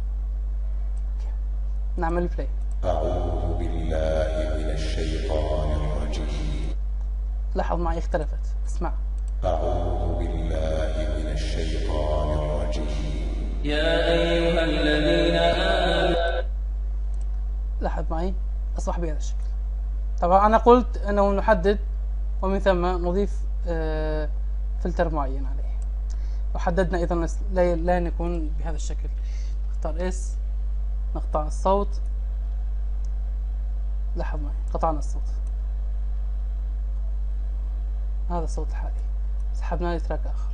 نعمل بلاي. أعوذ بالله من الشيطان الرجيم. لاحظ معي اختلفت، اسمع. أعوذ بالله من الشيطان الرجيم. يا أيها الذين آمنوا. لاحظ معي أصبح بهذا الشكل. طبعا أنا قلت أنه نحدد ومن ثم نضيف آه فلتر معين عليه، وحددنا أيضا لا يكون بهذا الشكل. نختار اس، نقطع الصوت. لاحظ معي قطعنا الصوت، هذا الصوت الحالي، سحبنا لتراك آخر.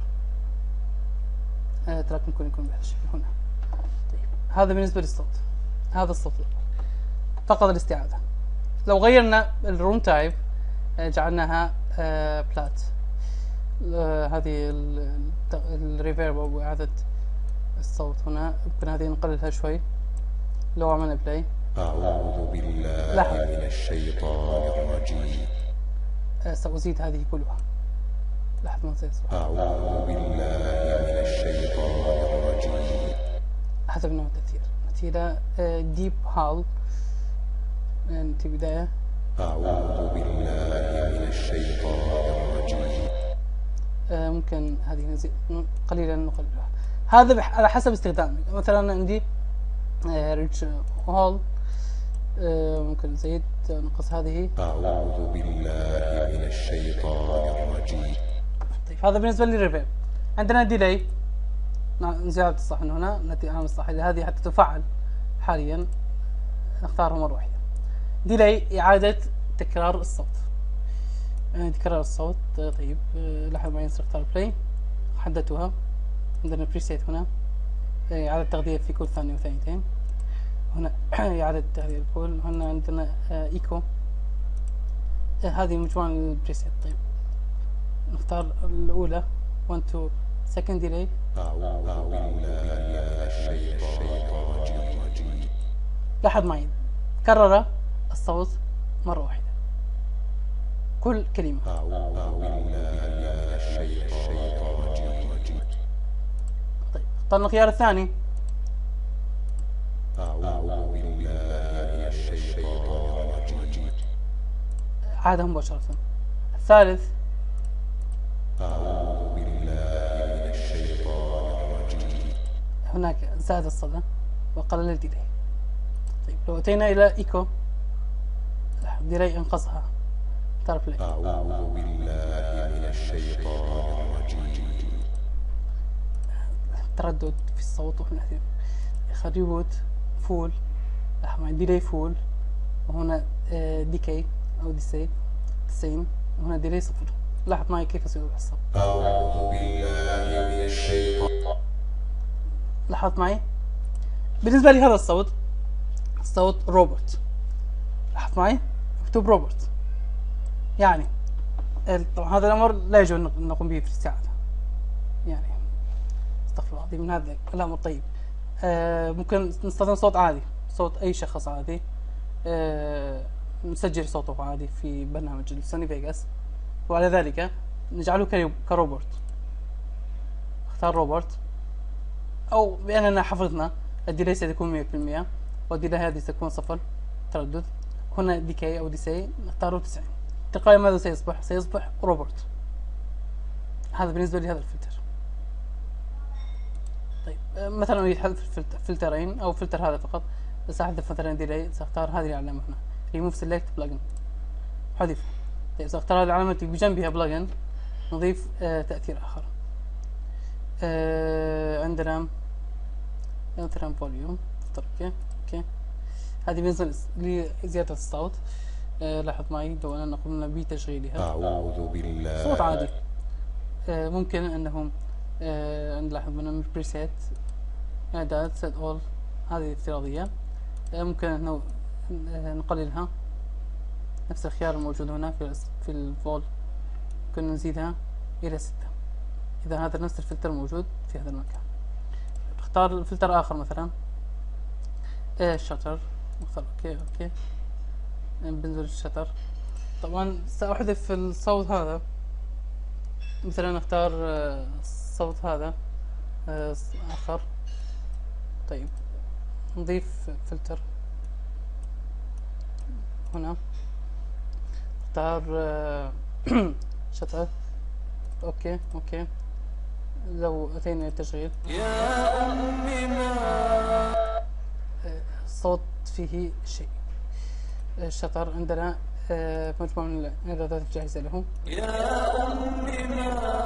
آه تراك ممكن يكون بهذا الشكل هنا. طيب هذا بالنسبة للصوت، هذا الصوت الأول. فقط الاستعادة. لو غيرنا الروم تايب جعلناها بلات، هذه الريفيرب او اعادة الصوت هنا يمكن هذه نقللها شوي. لو عملنا بلاي أعوذ بالله لحظة. من الشيطان الرجيم. سأزيد هذه كلها. لحظة ما سيصبح أعوذ بالله من الشيطان الرجيم. حسب نوع التأثير. نتيجة ديب هال في بداية. أعوذ بالله من الشيطان الرجيم. آه، ممكن هذه نزيد قليلا نقللها. هذا بح- على حسب استخدامك. مثلا عندي ريتش هول، ممكن نزيد نقص هذه. أعوذ بالله من الشيطان الرجيم. طيب هذا بالنسبة للريفيرب. عندنا ديلي زيادة الصحن هنا، نتيجة عن الصحن هذه حتى تفعل حاليا نختارها مرة واحدة. ديلي إعادة تكرار الصوت، يعني تكرار الصوت. طيب لاحظ معي نختار بلاي، حددتها. عندنا بريسيت هنا إعادة تغذية في كل ثانية وثانيتين. هنا إعادة تغذية الكل. هنا عندنا إيكو. هذه مجموعة من البريسيت. طيب نختار الأولى واحد تو second delay. أعوذ بالله من الشيطان الرجيم. لاحظ معي كرر الصوت مرة واحدة كل كلمة. أعوذ بالله من الشيطان الرجيم. طيب اخترنا الخيار الثاني. أعوذ بالله من الشيطان الرجيم. عادة مباشرة. الثالث أعوذ بالله من الشيطان الرجيم. هناك زاد الصدى وقلل الديلي. طيب لو أتينا إلى إيكو، ديلي انقصها. اختار بلاي. أعوذ بالله من الشيطان الرجيم. تردد في الصوت وفي الأثير. ريبوت فول، لاحظ معي ديلي فول، وهنا ديكي أو ديسي تسعين، وهنا ديلي صفر. لاحظ معي كيف يصير الصوت. أعوذ بالله من الشيطان. لاحظت معي بالنسبة لي هذا الصوت صوت روبوت. لاحظت معي مكتوب روبوت، يعني طبعا هذا الأمر لا يجوز أن نقوم به في الاستعادة، يعني استغفر الله العظيم من هذا الأمر. طيب آه ممكن نستخدم صوت عادي، صوت أي شخص عادي، آه نسجل صوته عادي في برنامج سوني فيغاس، وعلى ذلك نجعله كروبوت. اختار روبوت، أو بأننا حفظنا الديلي سيكون مية بالمية والديلي هذه ستكون صفر تردد. هنا ديكي أو ديسي نختاره تسعين. تلقائيا ماذا سيصبح؟ سيصبح روبوت. هذا بالنسبة لهذا الفلتر. طيب مثلا أريد حذف فلترين أو فلتر هذا فقط، سأحذف مثلا ديلي، سأختار هذه العلامة هنا remove select plugin، حذف. طيب سأختار هذه العلامة بجنبها plugin، نضيف آه تأثير آخر. آه عندنا مثلا فوليوم. اوكي اوكي هذه بالنسبة لزيادة الصوت. آه لاحظ معي لو أننا قمنا بتشغيلها. أعوذ بالله. صوت عادي. آه ممكن أنهم آه نلاحظ من بريسيت إعداد سيت أول، هذه افتراضية. آه ممكن أنه نقللها، نفس الخيار الموجود هنا في في الفول، ممكن نزيدها إلى ستة. إذا هذا نفس الفلتر موجود في هذا المكان. اختار فلتر آخر مثلا ايه شتر، نختار اوكي اوكي. بنزل الشتر. طبعا سأحذف الصوت هذا، مثلا نختار الصوت هذا آخر. طيب نضيف فلتر هنا، نختار شتر. اوكي اوكي. لو اتينا التشغيل يا أمي ما الصوت فيه شيء. الشطر عندنا مجموعة من الإعدادات الجاهزة له. يا أمي ما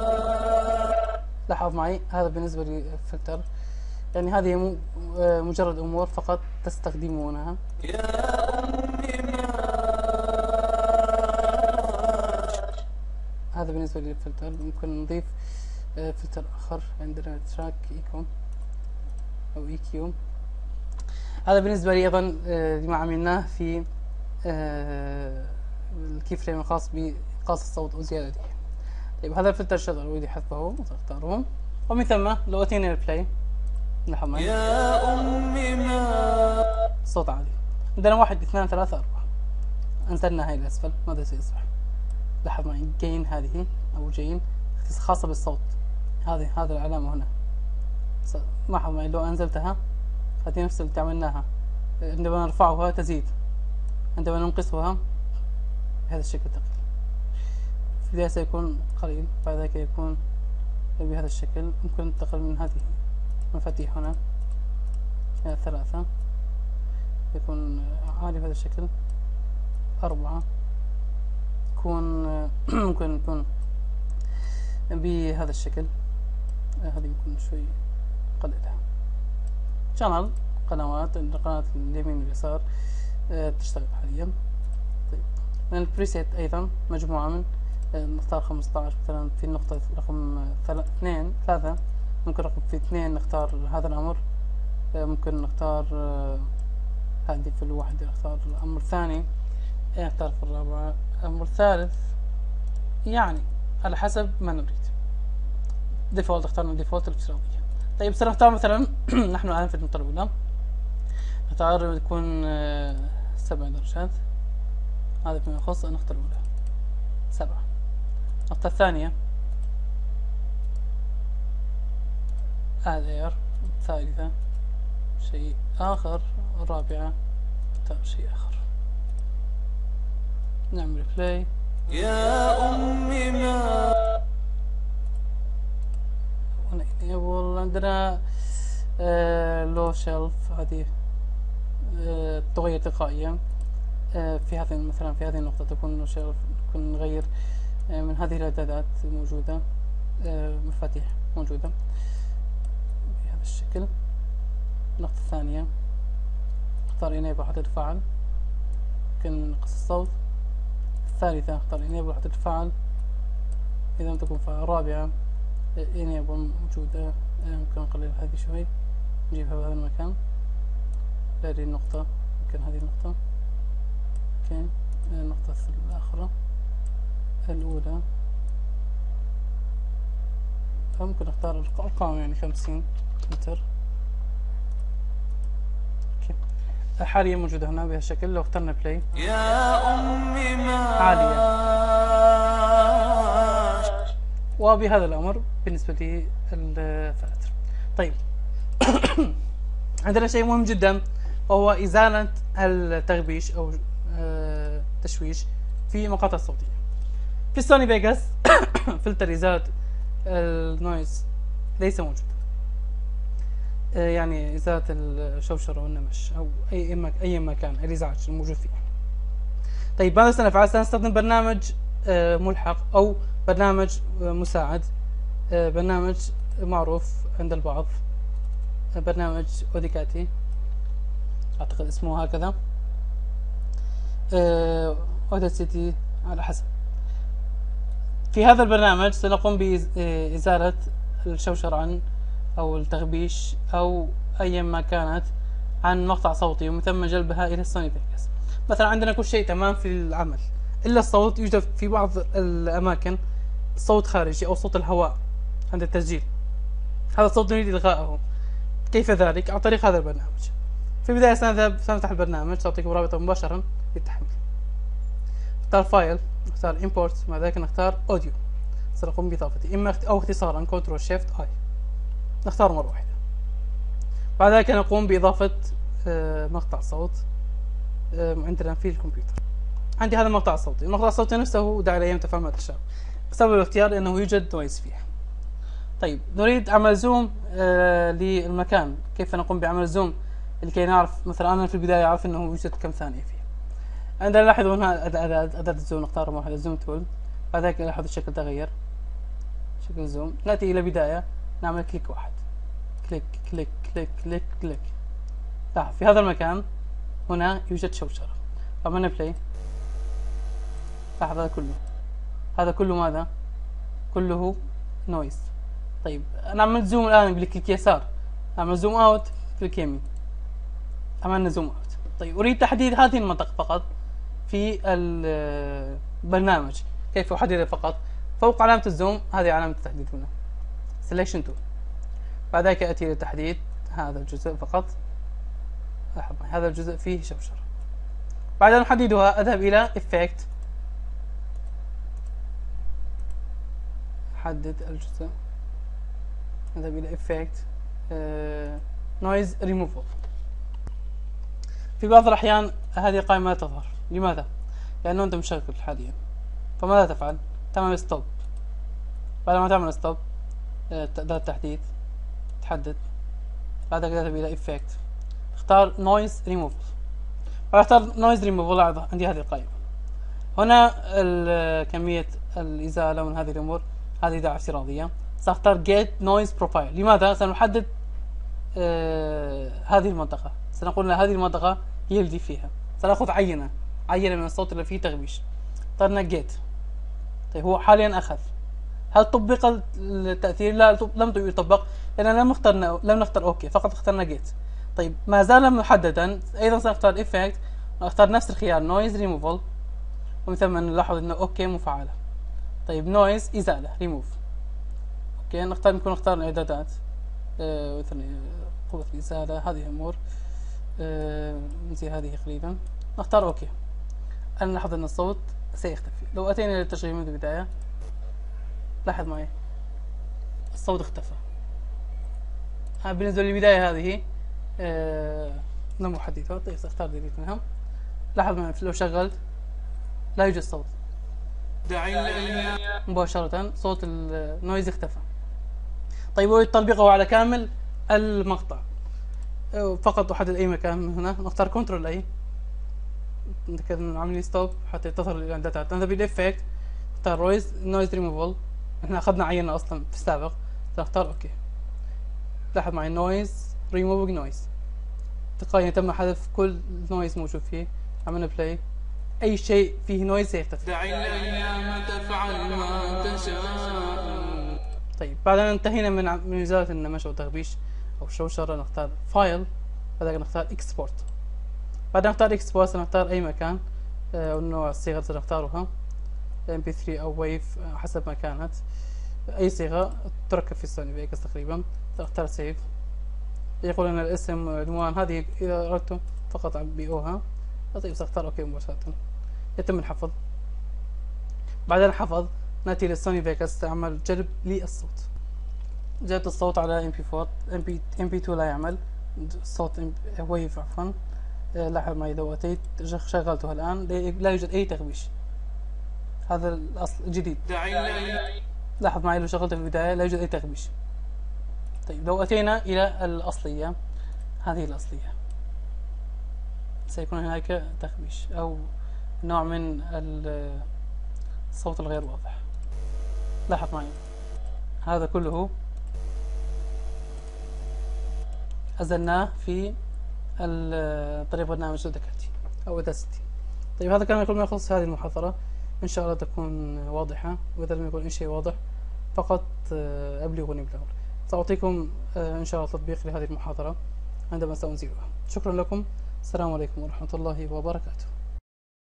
لاحظ معي هذا بالنسبة للفلتر، يعني هذه مجرد أمور فقط تستخدمونها. يا أمي ما هذا بالنسبة للفلتر. ممكن نضيف فلتر آخر. عندنا تراك إيكو أو إي كيو. هذا بالنسبة لي أيضا آه، لما عملناه في آه، الكي فريم الخاص بإنقاص الصوت أو زيادته. طيب هذا الفلتر شغل أريد حذفه، سأختاره، ومن ثم لو أتينا البلاي لاحظ معي يا أمي ما الصوت عالي. عندنا واحد اثنان ثلاثة أربعة، أنزلنا هاي الأسفل ماذا سيصبح؟ لاحظ معي جين هذه أو جين خاصة بالصوت، هذه هذه العلامة هنا. لاحظ معي لو أنزلتها هذه نفس اللي عملناها، عندما نرفعها تزيد، عندما ننقصها بهذا الشكل تقل. في البداية سيكون قليل، بعد ذلك يكون بهذا الشكل. ممكن ننتقل من هذه المفاتيح هنا إلى ثلاثة، يكون عالي بهذا الشكل. أربعة يكون ممكن يكون بهذا الشكل. هذه يكون شوي قليلة. شانل قنوات، القناة اليمين واليسار تشتغل حاليا. طيب من البريسيت أيضا مجموعة من نختار خمسة عشر مثلا في النقطة رقم اثنين ثلاثة، ممكن رقم في اثنين نختار هذا الأمر، ممكن نختار هذه في الواحد، نختار الأمر الثاني، نختار في الرابعة الأمر الثالث، يعني على حسب ما نريد. ديفولت اخترنا الديفولت الافتراضية. طيب سنختار مثلا نحن الآن في النقطة الأولى نختار يكون سبع درجات، هذا فيما يخص النقطة الأولى سبعة. النقطة الثانية آدير، الثالثة شيء آخر، الرابعة نختار شيء آخر. نعمل بلاي. يا أمي ما والله عندنا آه لو شيلف، هذه آه تغير تلقائيا. آه في هذه مثلا في هذه النقطة تكون لو شيلف، نكون نغير آه من هذه الإعدادات موجودة، آه مفاتيح موجودة بهذا الشكل. النقطة الثانية نختار انيبل حتى تتفاعل، يمكن نقص الصوت. الثالثة نختار انيبل حتى تتفاعل إذا لم تكن فاعل. الرابعة انيبل موجودة، ممكن نقلل هذه شوي، نجيبها بهذا المكان، هذه النقطة، يمكن هذه النقطة، اوكي. النقطة الأخرى الأولى ممكن نختار الأرقام، يعني خمسين انتر، اوكي. حاليا موجودة هنا بهالشكل. لو اخترنا بلاي يا أمي ما عالية، وبهذا الأمر بالنسبة لي الفلاتر. طيب عندنا شيء مهم جدا وهو إزالة التغبيش أو التشويش في المقاطع الصوتية. في سوني فيغاس فلتر إزالة النويز ليس موجود، يعني إزالة الشوشرة والنمش أو أي أي مكان الإزعاج الموجود فيه. طيب ماذا سنفعل؟ سنستخدم برنامج ملحق أو برنامج مساعد، برنامج معروف عند البعض، برنامج اوديكاتي اعتقد اسمه هكذا، اوداسيتي على حسب. في هذا البرنامج سنقوم بإزالة الشوشرة عن او التغبيش او ايا ما كانت عن مقطع صوتي، ومن ثم جلبها الى السوني فيغاس. مثلا عندنا كل شيء تمام في العمل الا الصوت. يوجد في بعض الاماكن صوت خارجي او صوت الهواء عند التسجيل، هذا الصوت نريد الغائه. كيف ذلك؟ عن طريق هذا البرنامج. في البداية سنذهب سنفتح البرنامج، سأعطيكم رابطه مباشرة للتحميل. نختار فايل، نختار import، مع ذلك نختار audio، سنقوم بإضافته إما او اختصارا كنترول شيفت اي، نختار مرة واحدة. بعد ذلك نقوم بإضافة مقطع صوت عندنا في الكمبيوتر. عندي هذا المقطع الصوتي، المقطع الصوتي نفسه دع الأيام تفعل ما تشاء، بسبب الاختيار لأنه يوجد نويز فيه. طيب نريد عمل زوم آه للمكان. كيف نقوم بعمل زوم لكي نعرف؟ مثلا أنا في البداية أعرف أنه يوجد كم ثانية فيه. عندنا لاحظوا هنا أداة الزوم، نختار واحدة زوم تول، بعد ذلك لاحظوا الشكل تغير، شكل زوم. نأتي إلى بداية نعمل كليك واحد، كليك كليك كليك كليك كليك. لاحظ في هذا المكان هنا يوجد شوشرة، عملنا بلاي، لاحظ هذا كله، هذا كله ماذا؟ كله نويز. طيب انا عملت زوم الان، بالكليك يسار، اعمل زوم اوت كليك يمين، عملنا زوم اوت. طيب اريد تحديد هذه المنطقة فقط في البرنامج. كيف احددها فقط؟ فوق علامة الزوم هذه علامة التحديد هنا سelection tool. بعد ذلك اتي لتحديد هذا الجزء فقط. لاحظ معي هذا الجزء فيه شوشرة. بعد ان احددها اذهب الى effect، احدد الجزء، اذهب الى effect uh, noise removal. في بعض الاحيان هذه القائمة لا تظهر. لماذا؟ لانه انت مشغل حاليا. فماذا تفعل؟ تعمل ستوب. بعد ما تعمل ستوب تأداة التحديد تحدد. بعد ذلك تذهب الى effect، اختار noise removal. بعد اختار noise removal عندي هذه القائمة. هنا كمية الإزالة من هذه الأمور هذه دعوة افتراضية. سأختار get noise profile. لماذا؟ سنحدد آه هذه المنطقة. سنقول أن هذه المنطقة هي التي فيها. سنأخذ عينة عينة من الصوت اللي فيه تغبيش. اخترنا get. طيب هو حاليا أخذ. هل طبق التأثير؟ لا لم يطبق لأننا لم نختار لم نختار أوكي، فقط اخترنا get. طيب ما زال محددا. أيضا سنختار effect واختار نفس الخيار noise removal، ومن ثم نلاحظ أنه أوكي مفعلة. طيب noise إزالة remove. أوكي نختار نكون نختار الإعدادات آه مثلا قوة الإزالة هذه الأمور آه زي هذه قريبا. نختار أوكي. أنا نلاحظ أن الصوت سيختفي. لو أتينا للتشغيل منذ البداية لاحظ معي الصوت اختفى. ها بالنسبة للبداية هذه آه لم أحددها. طيب سأختار ديليت منها. لاحظ معي لو شغلت لا يوجد صوت مباشرة، صوت النويز اختفى. طيب أريد تطبيقه على كامل المقطع. فقط أحدد أي مكان من هنا. نختار كنترول أي، نعمل ستوب حتى تظهر الإعدادات. نذهب إلى إفكت، نختار رويز نويز ريموفل. احنا أخذنا عينة أصلا في السابق. نختار أوكي. لاحظ معي نويز ريموفينج نويز، تلقائيا تم حذف كل نويز موجود فيه. عملنا بلاي، أي شيء فيه نويز سيختفي. دع الأيام تفعل ما تشاء. طيب بعد أن انتهينا من من إزالة النمش أو التغبيش أو الشوشرة نختار فايل. بعد ذلك نختار إكسبورت. بعد أن نختار إكسبورت سنختار أي مكان أو نوع الصيغة اللي سنختارها إم بي ثري أو ويف حسب ما كانت. أي صيغة تركب في سوني فيجاس تقريبا. سنختار سيف. يقول لنا الاسم والعنوان هذه إذا أردتم فقط عبئوها. طيب سأختار أوكي مباشرة. يتم الحفظ. بعد الحفظ نأتي للسوني فيجاس تعمل جلب للصوت. جلبت الصوت على إم بي فور. إم بي إم بي تو لا يعمل. الصوت ويف عفوا. لاحظ معي لو أتيت شغلته الآن لا يوجد أي تغبيش. هذا الأصل الجديد. لاحظ معي لو شغلته في البداية لا يوجد أي تغبيش. طيب لو أتينا إلى الأصلية، هذه الأصلية سيكون هناك تغبيش أو نوع من الصوت الغير واضح. لاحظ معي هذا كله أزلناه في طريق برنامج اوداكاستي أو اوداستي. طيب هذا كان كل ما يخص هذه المحاضرة. إن شاء الله تكون واضحة، وإذا لم يكن أي شيء واضح فقط أبلغوني بالأمر. سأعطيكم إن شاء الله تطبيق لهذه المحاضرة عندما سأنزلها. شكرا لكم. السلام عليكم ورحمة الله وبركاته.